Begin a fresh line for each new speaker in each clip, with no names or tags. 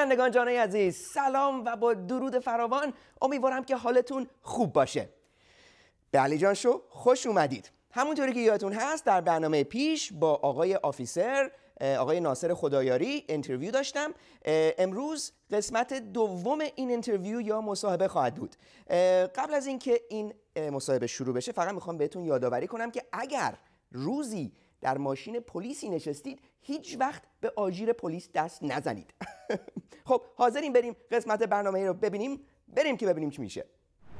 بینندگان جانای عزیز، سلام و با درود فراوان. امیدوارم که حالتون خوب باشه. به علیجان شو خوش اومدید. همونطوری که یادتون هست در برنامه پیش با آقای آفیسر آقای ناصر خدایاری اینترویو داشتم. امروز قسمت دوم این اینترویو یا مصاحبه خواهد بود. قبل از اینکه این مصاحبه شروع بشه فقط میخوام بهتون یادآوری کنم که اگر روزی در ماشین پلیسی نشستید هیچ وقت به آژیر پلیس دست نزنید. خب حاضرین بریم قسمت برنامه رو ببینیم؟ بریم که ببینیم چی میشه.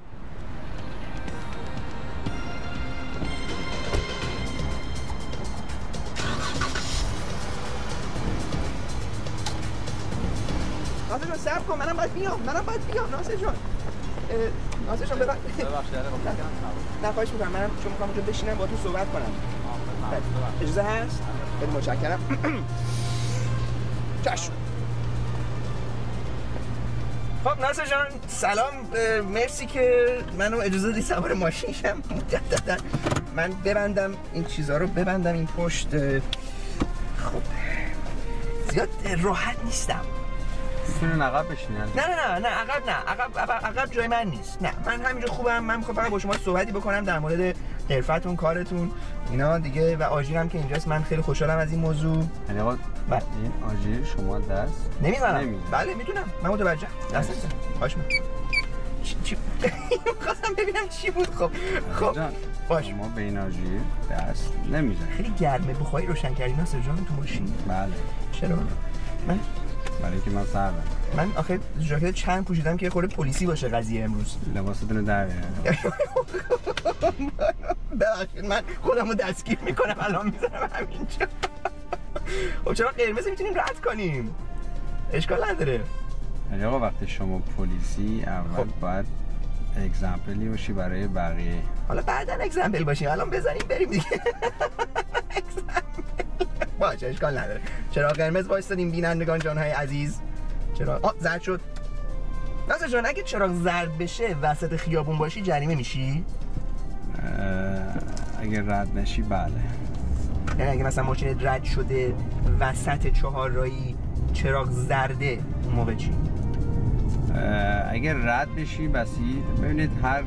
ناصر جان صبر کن، منم باید بیام ناصر جان. ناصر جان ببخشید نه خواهش میکنم، منم چون میخوام اونجا بشینم با تو صحبت کنم. اجازه هست؟ خیلی متشکرم. چشم. خب ناصر جان سلام، مرسی که منو اجازه دادی سوار ماشین شم. من ببندم این چیزها رو، ببندم این پشت. خب زیاد راحت نیستم.
میتونین عقب بشینین؟
نه عقب جای من نیست. نه من همینجا خوبم. من میخوام فقط با شما صحبتی بکنم در مورد حرفتون، کارتون اینا دیگه، و آژیرم که اینجاست. من خیلی خوشحالم از این موضوع.
یعنی آقا این آژیر شما دست
نمیزنم؟ بله میدونم، من متوجهم. دست نمیزنم. باش چی می‌خواستم ببینم چی بود. خب باش.
شما به این آژیر دست نمیزنید.
خیلی گرمه، بخاری روشن کردی ناصر جان تو ماشین؟
بله.
چرا؟
برای اینکه من سردم.
من آخه ژاکت چند پوشیدم که خورده پلیسی باشه قضیه امروز.
لباستون رو در بیارید.
ببخشید من خودم رو دستگیر میکنم الان میذارم همینجا. خب چرا قرمز میتونیم رد کنیم؟ اشکال نداره.
یعنی آقا وقتی شما پلیسی اول باید اگزمپلی باشی برای بقیه.
حالا بعداً اگزمپل باشیم، الان بزنیم بریم دیگه. باشه اشکال نداره. چرا قرمز وایسادیم بینندگان جانهای عزیز؟ چرا زرد شد؟ ناصر جان اگه چراغ زرد بشه وسط خیابون باشی جریمه میشی؟
اگه رد نشی بله.
یعنی اگه مثلا ماشین رد شده وسط چهارراهی چراغ زرده اون موقع چی؟
اگه رد بشی بسید، ببینید هر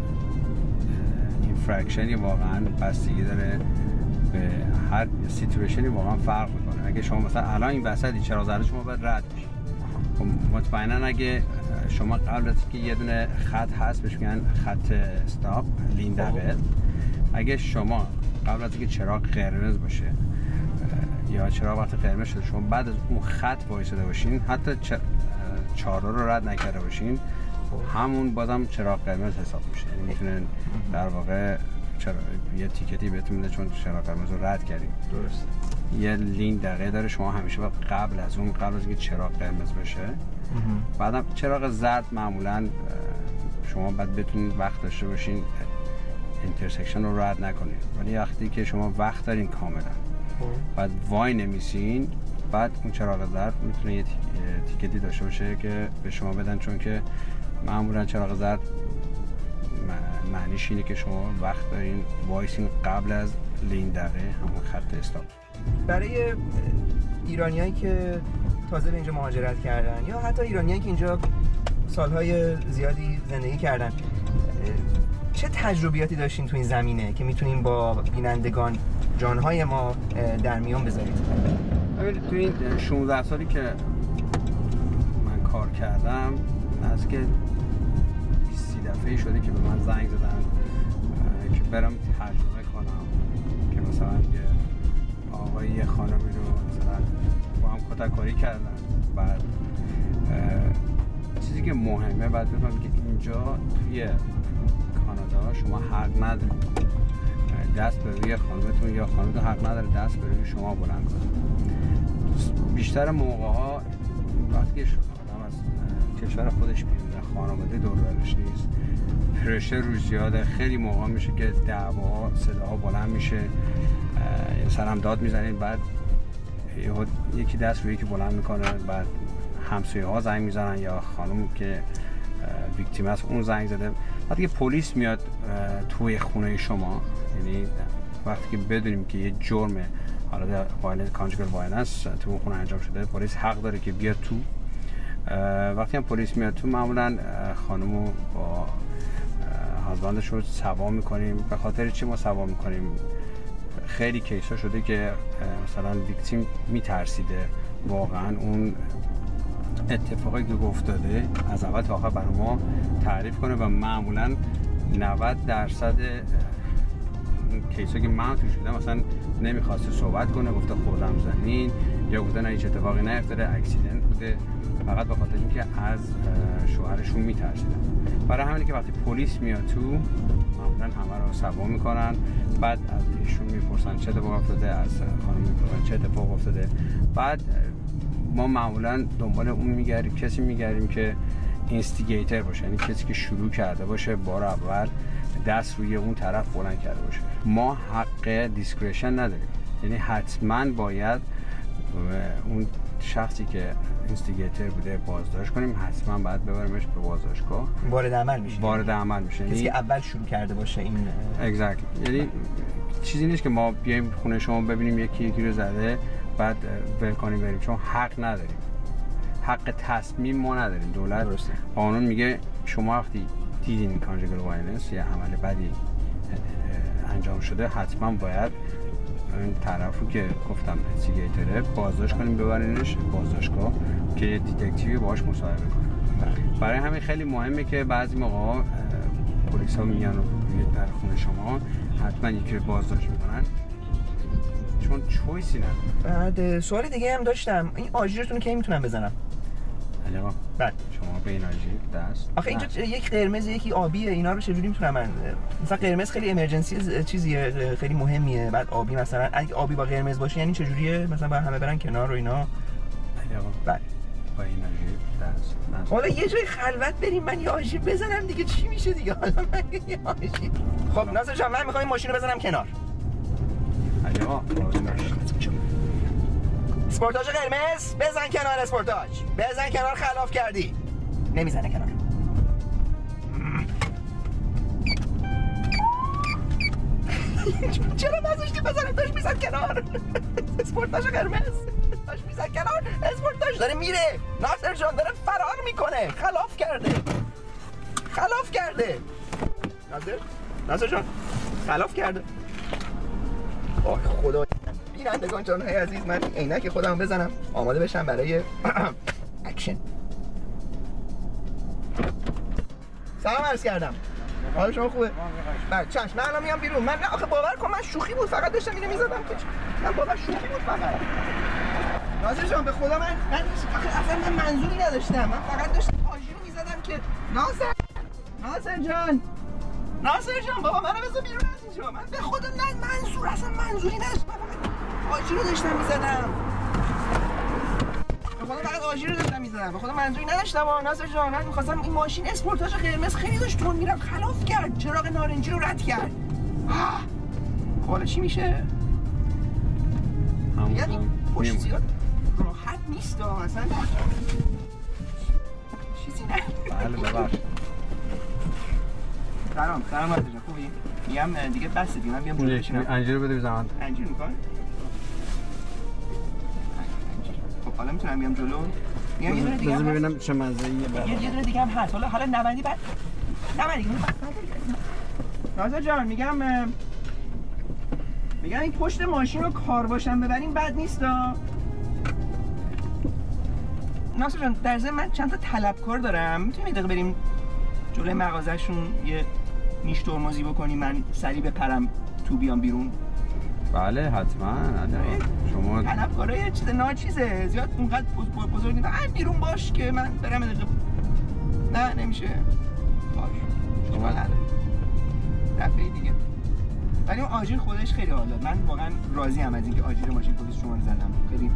اینفرکشنی واقعا بستگی داره به هر سیتویشنی واقعا فرق میکنه. اگه شما مثلا الان این وسطی چراغ زرد شما باید رد بشی. خب مطمئنا اگه شما قبل از که یه دونه خط هست بهش میگن خط استاپ لین دبل، اگه شما قبل از اینکه چراغ قرمز باشه یا چراغ وقتی قرمز شده شما بعد از اون خط وایساده باشین، حتی چهارراه رو رد نکرده باشین، همون بازم چراغ قرمز حساب میشه. یعنی میتونن در واقع یه تیکتی بهتون میده چون چراغ قرمز رو رد کردیم.
درست.
یه لین دقیقه داره، شما همیشه قبل از اینکه چراغ قرمز بشه، بعدم چراغ زرد معمولا شما باید بتونید وقت داشته باشین اینترسکشن رو رد نکنید. ولی وقتی که شما وقت دارین کاملا بعد وای نمیسین، بعد اون چراغ زرد میتونه یه تیکتی داشته باشه که به شما بدن، چون که معمولا چراغ زرد معنیش اینه که شما وقت دارین وایسین قبل از لین دقیقه همون خط استاپ.
برای ایرانیایی که تازه به اینجا مهاجرت کردن یا حتی ایرانیایی که اینجا سالهای زیادی زندگی کردن، چه تجربیاتی داشتین تو این زمینه که میتونیم با بینندگان جانهای ما در میان بذارید؟
تو این 16 سالی که من کار کردم از که 20 دفعه شده که به من زنگ زدن که برم تجربه کنم که مثلا یه آقای یه خانمی رو مثلا با هم کتککاری کردن. بعد چیزی که مهمه باید بفهمید که اینجا توی کانادا شما حق ندارید دست به روی خانمتون یا خانمتون حق نداره دست به روی شما بلند کنه. بیشتر موقع‌ها وقتی آدم از کشور خودش بیرونه، خانواده دور برش نیست، پرشر روش زیاده، خیلی موقع میشه که دعوا صداها بلند میشه، سرم داد میزنید، بعد یکی دست روی یکی بلند میکنه، بعد همسایه ها زنگ میزنن یا خانم که ویکتیم است اون زنگ زده. وقتی که پلیس میاد توی خونه شما، یعنی وقتی که بدونیم که یه جرمه، حالا وایلنس کانجوگال وایلنس تو خونه انجام شده، پلیس حق داره که بیاد تو وقتی هم پلیس میاد تو معمولا خانمو با هازبندش رو سوا میکنیم. به خاطر چی ما سوا میکنیم؟ خیلی کیسا شده که مثلا ویکتیم میترسیده واقعا اون اتفاقی که افتاده از اول تا آخر برای ما تعریف کنه و معمولا 90% کیسا که من توش دیدم مثلا نمیخواسته صحبت کنه، گفته خوردم زمین یا گفته نه هیچ اتفاقی نیفتاده، اکسیدنت بوده، فقط به خاطر اینکه از شوهرشون میترسیدن. برای همینه که وقتی پلیس میاد تو معمولا همه رو سوا میکنن، بعد از ایشون میپرسن چه اتفاق افتاده، از خانم میپرسن چه اتفاق افتاده، بعد ما معمولا دنبال اون میگردیم، کسی میگردیم که اینستیگیتر باشه، یعنی کسی که شروع کرده باشه، بار اول دست روی اون طرف بلند کرده باشه. ما حق دیسکریشن نداریم، یعنی حتما باید اون شخصی که اینستیگیتر بوده بازداشت کنیم، حتما باید ببریمش به بازداشتگاه،
وارد عمل میشه.
وارد عمل میشه،
کسی که اول شروع کرده باشه این
exactly. یعنی چیزی نیست که ما بیایم خونه شما ببینیم یکی رو زده بعد ول کنیم بریم، چون حق نداریم، حق تصمیم ما نداریم. دولت درسته. قانون میگه شما وقتی دیدین کانجوگال وایلنس یا عمل بدی انجام شده حتما باید این طرفو که گفتم اینستیگیتره بازداشت کنیم، ببرینش بازداشتگاه که دیتکتیوی باهاش مصاحبه کنه. برای همین خیلی مهمه که بعضی موقع پلیسا میان و در خونه شما حتما یکی رو بازداشت میکنن، چون چویسی نداره.
بعد سوال دیگه هم داشتم، این آژیرتون کی میتونم بزنم؟
علیقا
بله
شما به این آژیر دست
آخه اینجا یک قرمز یکی آبیه، اینا رو چجوری میتونم من مثلا قرمز خیلی امرجنسی چیزیه خیلی مهمیه، بعد آبی مثلا اگه آبی با قرمز باشه یعنی چجوریه مثلا با همه برن کنار و اینا؟
علیقا
بله
با این آژیر دست
حالا یه جای خلوت بریم من یه آژیر بزنم دیگه، چی میشه دیگه حالا من یه آژیر. خب ناصر جان من میخوام این ماشین رو بزنم کنار.
علیقا
اسپورتاژ قرمز بزن کنار، اسپورتاژ بزن کنار، خلاف کردی. نمیزنه کنار. چرا نذاشتی بزنم؟ داشت میزن کنار. اسپورتاژ قرمز داشت میزن کنار، اسپورتاژ داره میره، ناصر جان داره فرار میکنه، خلاف کرده. ناصر جان خلاف کرده. آه خدا. بینندگان جانهای عزیز، من عینک خودم بزنم آماده بشم برای اکشن. سلام عرض کردم. حال شما خوبه؟ بله چشم. من الان میام بیرون. من نه آخه باور کن من شوخی بود، فقط داشتم اینو میزدم که من باور شوخی بود فقط. ناصر جان به خدا من آخه اصلا من منظوری نداشتم، من فقط داشتم آژیر رو میزدم که ناصر جان بابا منو بذار بیرون از اینجا. من به خدا اصلا منظوری نداشتم، آژیر رو داشتم میزدم. به خدا فقط آژیر رو داشتم میزدم، به خدا منظوری نداشتم. ناصر جان من می‌خواستم این ماشین اسپورتاژ قرمز خیلی داشت تون میرفت، خلاف کرد، چراغ نارنجی رو رد کرد. حالا چی میشه؟ یعنی پشت زیاد راحت نیست اصلا. چیزی نه.
بله ببخشید.
سلام ناصر جان خوبی؟ میگم دیگه بس دیگه من بیام جلو بشینم.
انجیر رو بده بزنم.
انجیر می‌خوای؟ خب حالا میتونم بیام جلو؟ میام یه دونه دیگه
بذار ببینم چه مزه‌ایه.
یه دونه دیگه هم هست. حالا نبندی بعد نبندی. ناصر جان میگم این پشت ماشین رو کار باشم ببریم بد نیست ناصر جان. در ضمن من چند تا طلبکار دارم، میتونیم یه دقیقه بریم جلوی مغازه‌شون یه نیش ترمزی بکنیم، من سریع بپرم تو بیام بیرون؟
بله حتما. شما
طلبکارای چیز ناچیزه زیاد اونقدر بزرگ نیست. بیرون باش که من برم دقیقه. نه نمیشه. باش شما دفعه دیگه. ولی اون آژیر خودش خیلی حال داد. من واقعا راضی ام از اینکه آژیر ماشین پلیس شما رو زدم. خیلی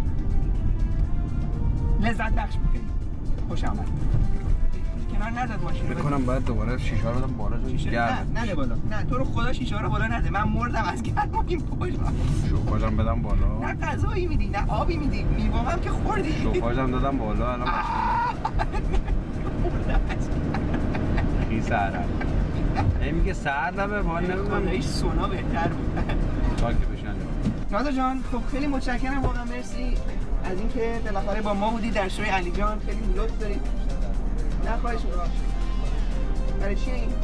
لذت بخش بود. خیلی خوشم اومد. کنار نزد ماشین رو.
بکنم بعد دوباره شیشه رو بدم بالا جو گرم.
نه بالا. نه تو رو خدا شیشه رو بالا نده. من مردم از گرم این پشت.
شوفاژم بدم بالا.
نه غذایی میدی، نه آبی میدی. میوام هم که خوردی.
شوفاژم دادم بالا الان خیلی سرد. این میگه سرد نبه وان نمیدونم.
ایش سونا بهتر بود.
تا که بشن.
ناصر جان خب خیلی متشکرم واقعا، مرسی. از اینکه بالاخره با ما بودی در شوی علی جان. خیلی لطف دارید. نه خواهش می‌کنم. برای چی این؟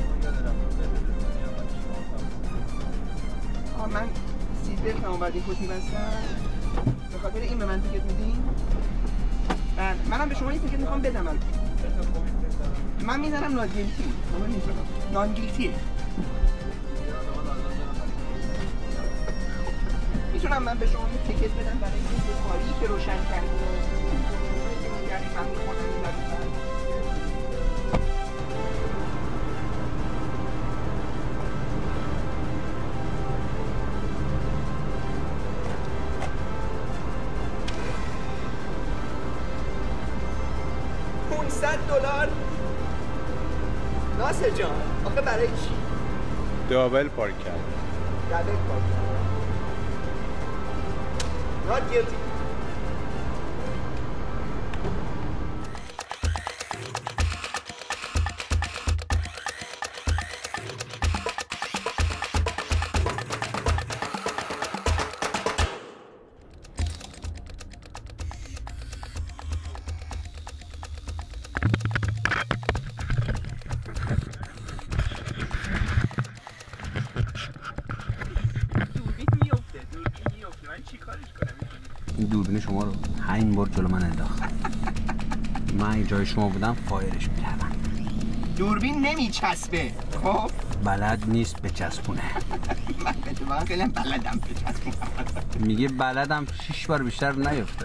من سیت بلتمو بعد این کتی بستم. به خاطر این به من تیکت میدین؟ منم به شما یه تیکت میخوام بدم. من میزنم نانگیلتی. نانگیلتی. میتونم من به شما یه تیکت بدم برای این بخاری که روشن کردی و یعنی من خودم می‌ذارم. $500 ناصر جان. آخه برای چی؟
دابل پارک کرد.
دابل پارک کرد. Not guilty.
دوربین شما رو 5 بار جلو من انداخت. من جای شما بودم فایرش می‌کردم.
دوربین نمیچسبه. خب
بلد نیست بچسبونه.
من خیلی بلدم بچسبونم.
میگه بلدم 6 بار بیشتر نیفتاده.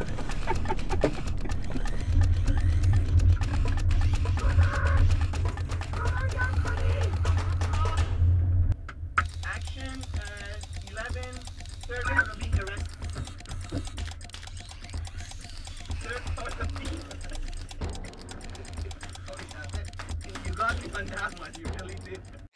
On that one, you really did.